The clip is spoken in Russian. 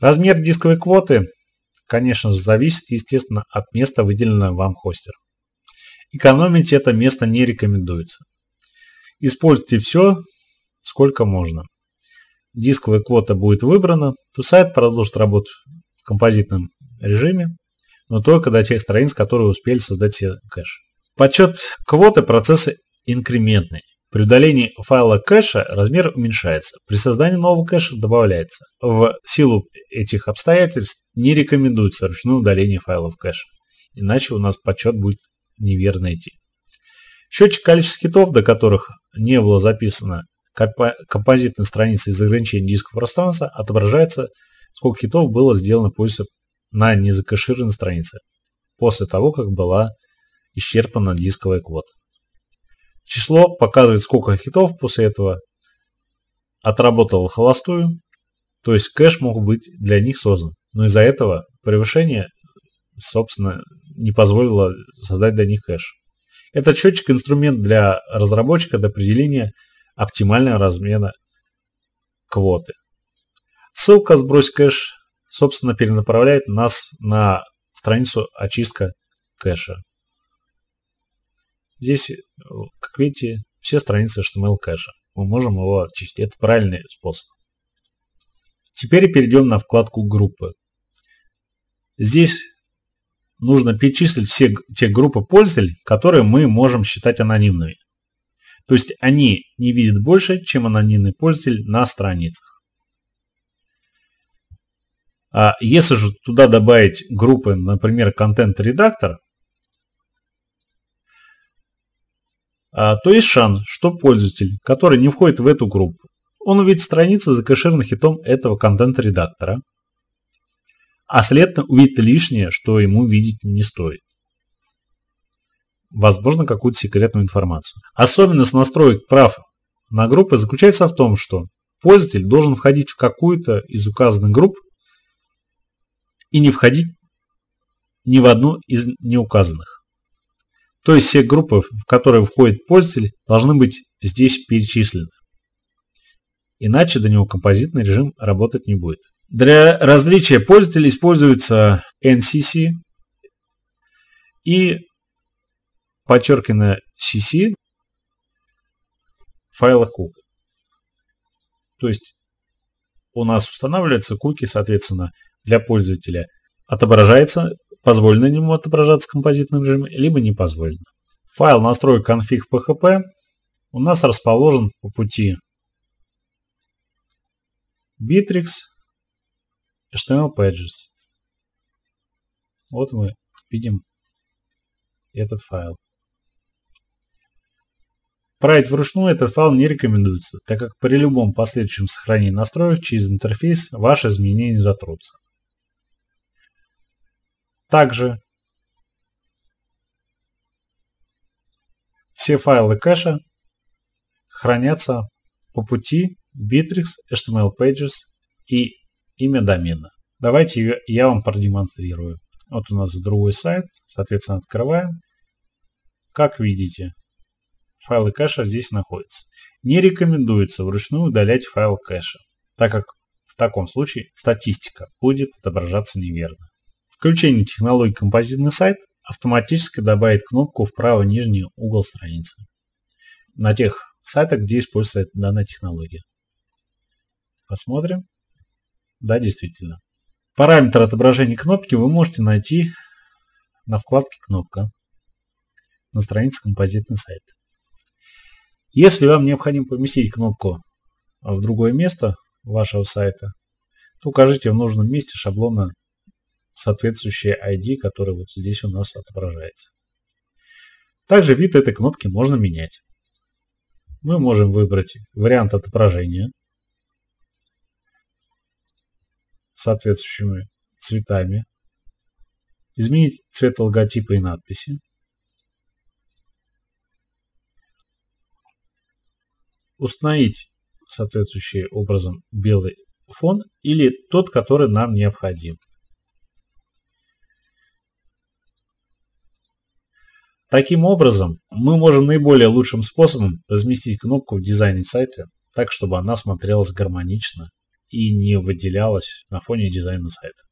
Размер дисковой квоты, конечно же, зависит, естественно, от места, выделенного вам хостер. Экономить это место не рекомендуется. Используйте все, сколько можно. Дисковая квота будет выбрана, то сайт продолжит работать в композитном режиме, но только до тех страниц, которые успели создать себе кэш. Подсчет квоты – процесс инкрементный. При удалении файла кэша размер уменьшается, при создании нового кэша добавляется. В силу этих обстоятельств не рекомендуется ручное удаление файлов кэша, иначе у нас подсчет будет неверно идти. Счетчик количества хитов, до которых не было записано композитной страницы из ограничения дискового пространства, отображается, сколько хитов было сделано пользователем на незакэшированной странице, после того, как была исчерпана дисковая квота. Число показывает, сколько хитов после этого отработало в холостую, то есть кэш мог быть для них создан, но из-за этого превышение, собственно, не позволило создать для них кэш. Этот счетчик – инструмент для разработчика для определения оптимального размера квоты. Ссылка «Сбрось кэш», собственно, перенаправляет нас на страницу очистка кэша. Здесь, как видите, все страницы HTML кэша. Мы можем его очистить. Это правильный способ. Теперь перейдем на вкладку «Группы». Здесь нужно перечислить все те группы пользователей, которые мы можем считать анонимными. То есть они не видят больше, чем анонимный пользователь на страницах. А если же туда добавить группы, например, контент-редактор, то есть шанс, что пользователь, который не входит в эту группу, он увидит страницу, закэшированную хитом этого контент-редактора, а следовательно увидит лишнее, что ему видеть не стоит. Возможно, какую-то секретную информацию. Особенность настроек прав на группы заключается в том, что пользователь должен входить в какую-то из указанных групп и не входить ни в одну из неуказанных. То есть все группы, в которые входит пользователь, должны быть здесь перечислены. Иначе до него композитный режим работать не будет. Для различия пользователей используется NCC и подчеркивание CC в файлах куки. То есть у нас устанавливаются куки, соответственно, для пользователя отображается, позволено ему отображаться в композитном режиме, либо не позволено. Файл настроек config.php у нас расположен по пути Bittrex, HTML Pages. Вот мы видим этот файл. Править вручную этот файл не рекомендуется, так как при любом последующем сохранении настроек через интерфейс ваши изменения не затрутся. Также все файлы кэша хранятся по пути Bittrex, HTML Pages и имя домена. Давайте я вам продемонстрирую. Вот у нас другой сайт, соответственно, открываем. Как видите, файлы кэша здесь находятся. Не рекомендуется вручную удалять файл кэша, так как в таком случае статистика будет отображаться неверно. Включение технологии композитный сайт автоматически добавит кнопку в правый нижний угол страницы на тех сайтах, где используется данная технология. Посмотрим. Да, действительно. Параметр отображения кнопки вы можете найти на вкладке «Кнопка» на странице «Композитный сайт». Если вам необходимо поместить кнопку в другое место вашего сайта, то укажите в нужном месте шаблона соответствующее ID, который вот здесь у нас отображается. Также вид этой кнопки можно менять. Мы можем выбрать вариант отображения с соответствующими цветами, изменить цвет логотипа и надписи, установить соответствующий образом белый фон или тот, который нам необходим. Таким образом, мы можем наиболее лучшим способом разместить кнопку в дизайне сайта так, чтобы она смотрелась гармонично и не выделялось на фоне дизайна сайта.